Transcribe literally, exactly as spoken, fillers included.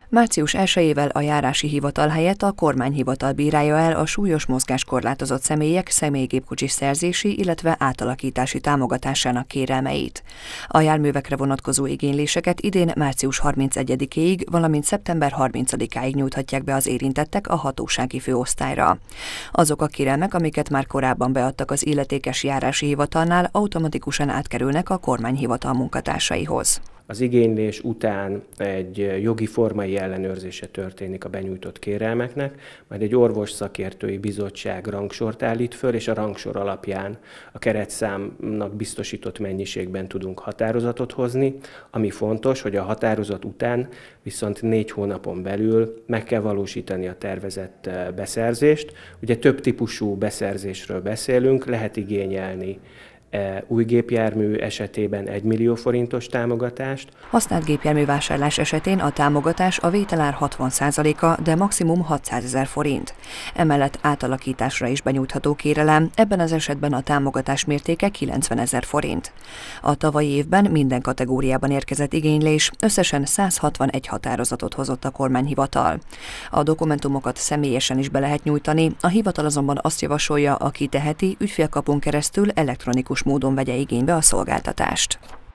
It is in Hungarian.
Március elsejével a járási hivatal helyett a kormányhivatal bírálja el a súlyos mozgáskorlátozott személyek személygépkocsi szerzési, illetve átalakítási támogatásának kérelmeit. A járművekre vonatkozó igényléseket idén március harmincegyedikéig, valamint szeptember harmincadikáig nyújthatják be az érintettek a hatósági főosztályra. Azok a kérelmek, amiket már korábban beadtak az illetékes járási hivatalnál, automatikusan átkerülnek a kormányhivatal munkatársaihoz. Az igénylés után egy jogi formai ellenőrzése történik a benyújtott kérelmeknek, majd egy orvos szakértői bizottság rangsort állít föl, és a rangsor alapján a keretszámnak biztosított mennyiségben tudunk határozatot hozni. Ami fontos, hogy a határozat után viszont négy hónapon belül meg kell valósítani a tervezett beszerzést. Ugye több típusú beszerzésről beszélünk, lehet igényelni új gépjármű esetében egy millió forintos támogatást. Használt gépjármű vásárlás esetén a támogatás a vételár hatvan százaléka, de maximum hatszázezer forint. Emellett átalakításra is benyújtható kérelem, ebben az esetben a támogatás mértéke kilencvenezer forint. A tavalyi évben minden kategóriában érkezett igénylés, összesen száz hatvanegy határozatot hozott a kormányhivatal. A dokumentumokat személyesen is be lehet nyújtani, a hivatal azonban azt javasolja, aki teheti, ügyfélkapun keresztül elektronikus módon vegye igénybe a szolgáltatást.